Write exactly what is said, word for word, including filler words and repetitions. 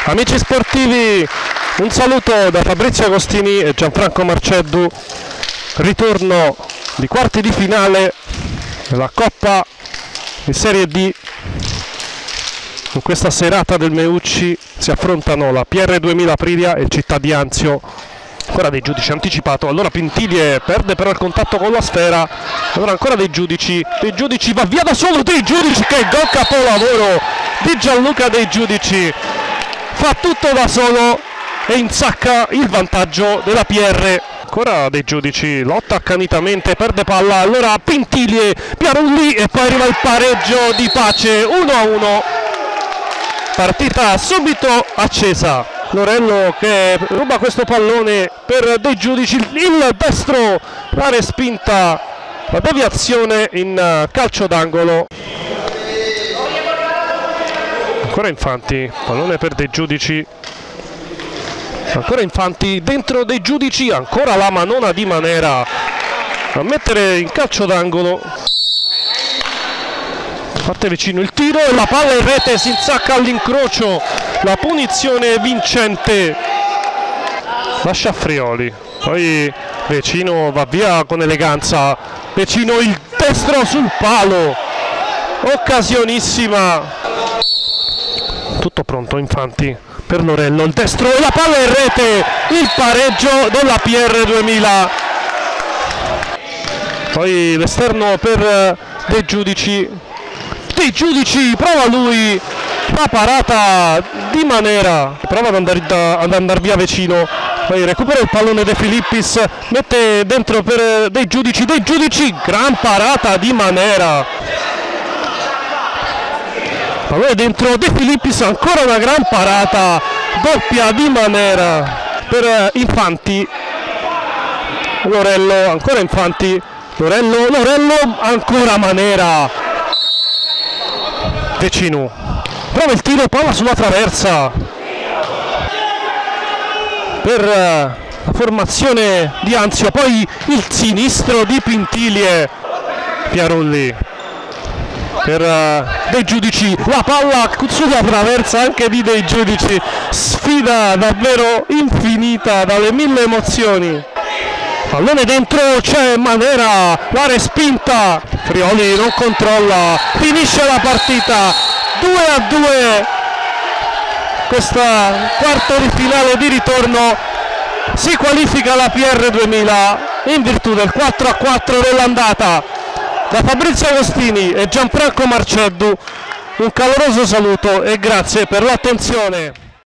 Amici sportivi, un saluto da Fabrizio Agostini e Gianfranco Marceddu. Ritorno di quarti di finale della Coppa di Serie D. In questa serata del Meucci si affrontano la P R duemila Aprilia e il Città di Anzio. Ancora dei giudici anticipato, allora Pintilie perde però il contatto con la sfera, allora ancora dei giudici, dei giudici, va via da solo dei giudici, che gol capolavoro di Gianluca Dei Giudici, fa tutto da solo e insacca il vantaggio della P R. Ancora dei giudici, lotta accanitamente, perde palla, allora Pintilie, Piarulli e poi arriva il pareggio di pace, uno a uno. Partita subito accesa. Lorello che ruba questo pallone per Dei Giudici, il destro, la respinta, la deviazione in calcio d'angolo. Ancora Infanti, pallone per Dei Giudici, ancora Infanti, dentro Dei Giudici, ancora la manona di Manera a mettere in calcio d'angolo. Parte vicino il tiro e la palla in rete, si insacca all'incrocio, la punizione vincente, lascia Frioli, poi Vecino va via con eleganza, Vecino il destro sul palo, occasionissima, tutto pronto Infanti per Lorello, il destro e la palla in rete, il pareggio della P R duemila, poi l'esterno per Dei Giudici. Dei Giudici, prova lui, la parata di Manera, prova ad andare, da, ad andare via Vecino, poi recupera il pallone De Filippis, mette dentro per Dei Giudici, Dei Giudici, gran parata di Manera, pallone dentro De Filippis, ancora una gran parata, doppia di Manera per Infanti, Lorello, ancora Infanti, Lorello, Lorello, ancora Manera. Vecino, prova il tiro, palla sulla traversa per la formazione di Anzio, poi il sinistro di Pintilie, Piarulli per Dei Giudici, la palla sulla traversa anche di Dei Giudici, sfida davvero infinita dalle mille emozioni. Pallone dentro, c'è Manera, la respinta, Frioli non controlla, finisce la partita, due a due, questa quarto di finale di ritorno, si qualifica la P R duemila in virtù del quattro a quattro dell'andata. Da Fabrizio Agostini e Gianfranco Marceddu un caloroso saluto e grazie per l'attenzione.